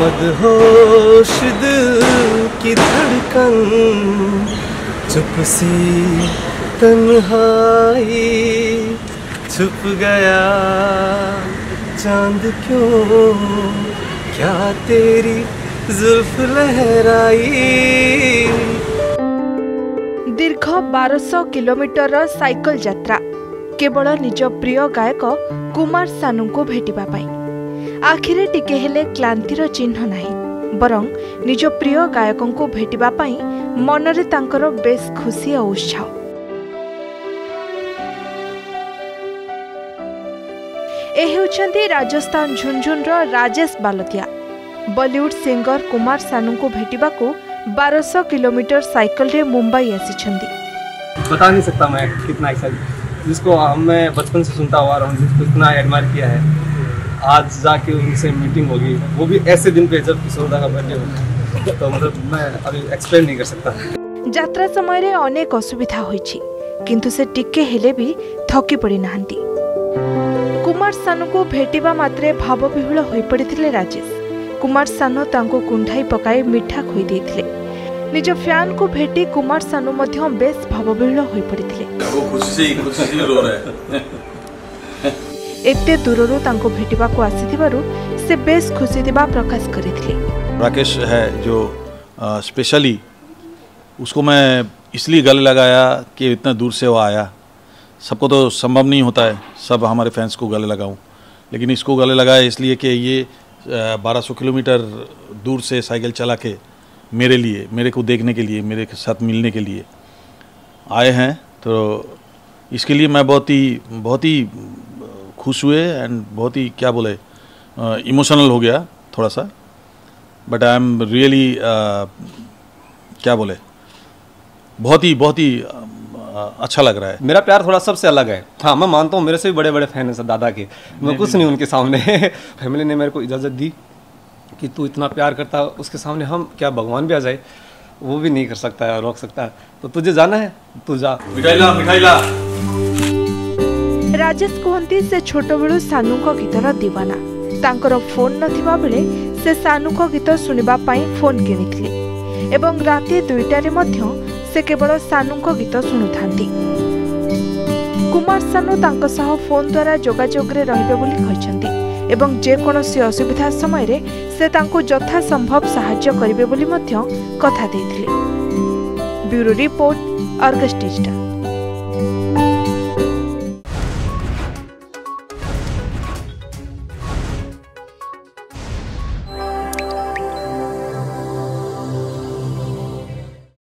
मदहोश दिल की धड़कन, चुप सी तन्हाई, छुप गया चांद क्यों, क्या तेरी जुल्फ लहराई। दीर्घ 1200 किलोमीटर साइकल यात्रा केवल निज प्रिय गायक कुमार सानू को भेटिबा पाई। आखिरे टिके हेले क्लांतिर चिन्ह नहीं, बरं निज प्रिय गायकों को भेटिबा पाई मनरे तांकर बेस खुशी और उत्साह। ए हेउछंती राजस्थान झुंझुन राजेश बालतिया। बॉलीवुड सिंगर कुमार सानू को भेटिबा को 1200 किलोमीटर साइकिल रे मुंबई आसीछंती। बता नहीं सकता मैं कितना एक्साइटेड, जिसको मैं बचपन से सुनता हुआ रहा हूँ, जिसको इतना एडमायर किया है, आज जाके उनसे मीटिंग होगी, वो भी ऐसे दिन पे जब किशोरदा का बर्थडे हो, तो मतलब मैं अभी एक्सप्लेन नहीं कर सकता। यात्रा समय रे अनेक असुविधा होईछि, किंतु से टिके हेले भी थकी पड़ी नाहंती। कुमार सानू को भेटिबा मात्रे भावविहुल होई पड़िथिले राजेश। कुमार सानू तांको कुंढाई पकाई मिठा खोई देथिले। निज फैन को भेटी कुमार सानू मध्य बेस भावविहुल होई पड़िथिले। वो खुशी रो रहा है। एते दूररू तांको भेटिबा को आसीथिबारु से बेस खुशी दिबा प्रकाश करिथिले। राकेश है जो स्पेशली उसको मैं इसलिए गले लगाया कि इतना दूर से वो आया। सबको तो संभव नहीं होता है सब हमारे फैंस को गले लगाऊं, लेकिन इसको गले लगाया इसलिए कि ये 1200 किलोमीटर दूर से साइकिल चला के मेरे लिए, मेरे को देखने के लिए, मेरे के साथ मिलने के लिए आए हैं। तो इसके लिए मैं बहुत ही खुश हुए एंड बहुत ही क्या बोले इमोशनल हो गया थोड़ा सा। बट आई एम रियली क्या बोले बहुत ही अच्छा लग रहा है। मेरा प्यार थोड़ा सबसे अलग है। हाँ, मैं मानता हूँ मेरे से भी बड़े बड़े फैन हैं सब दादा के, मैं कुछ नहीं उनके सामने। फैमिली ने मेरे को इजाज़त दी कि तू इतना प्यार करता, उसके सामने हम क्या भगवान भी आ जाए वो भी नहीं कर सकता है, रोक सकता है। तो तुझे जाना है तू जा। मिठाई ला। राजेश कहती से छोट बेलू सानू को गीतर दीवाना। तांकर फोन नथिबा बेले से सानू को गीत सुनिबा पाई फोन किनिथिले एवं राति 2टारे मध्य से केवल सानू को गीत शुणुथांती। कुमार सानू तांको सह फोन द्वारा जोगाजोग रे रहिबे बोली कहिसंती एवं जे कोनोसी असुविधा समय रे से तांको यथा संभव सहाय्य करिवे बोली मध्य कथा देथिले। Bureau report, Argus digital.